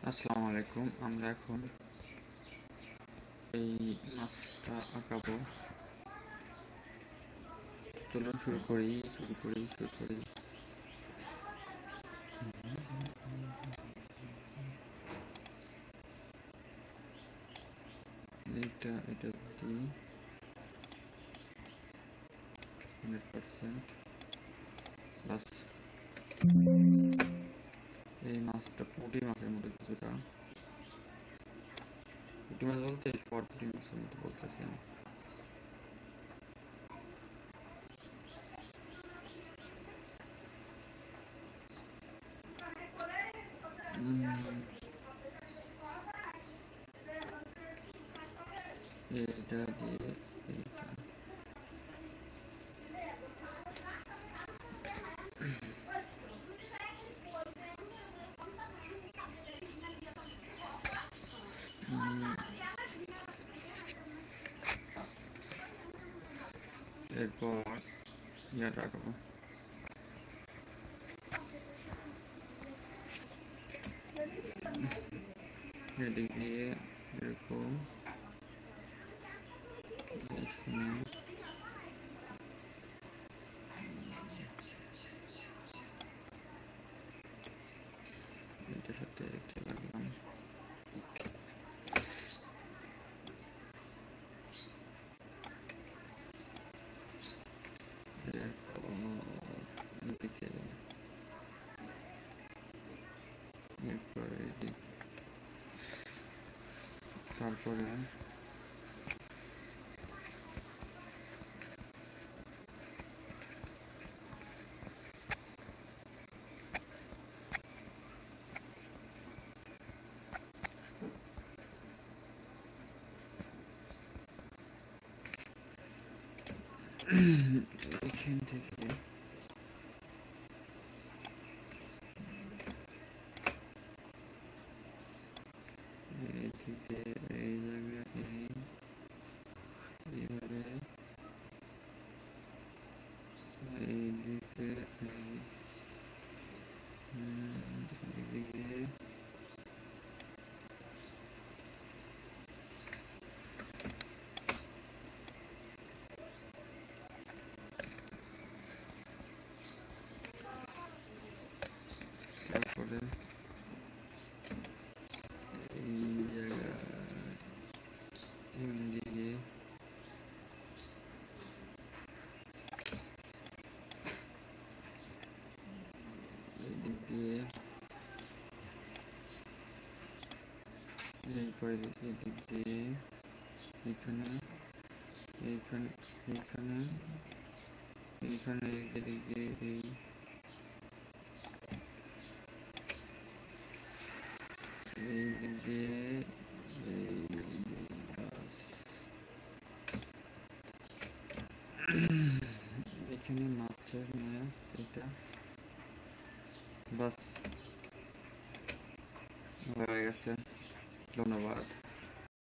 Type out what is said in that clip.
আসসালামু আলাইকুম। আমরা এখন এই মাছটা আঁকাবো। চলুন শুরু করি। এটা দিই 100%। বাস, এই মাছটা পুঁটি মাছের মতো কিছুটা। পুঁটি মাছ বলতে পুঁটি মাছের মতো বলতেছি আমি। এটা দিয়ে এইটা এরপর ইয়াটা আঁকাবো। এদিক দিয়ে এরকম এখানে এটার সাথে এটা লাগলাম। এদিকে এরপরে এদিক, তারপরে এখান থেকে এদিকে এই জায়গায় এইভাবে এইদিকে এদিকে তারপরে এই জায়গায় এদিকে এদিক দিয়ে এরপরে এদিক দিয়ে এখানে এইখানে এইখানে এইখানে এদিক দিয়ে এই দিক দিয়ে এখানে মাছের ম্যাপ এটা বাস হয়ে গেছে। ধন্যবাদ।